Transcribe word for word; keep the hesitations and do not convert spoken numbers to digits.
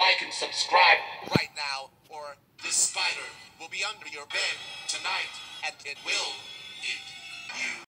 like, and subscribe right now, or this spider will be under your bed tonight, and it will eat you.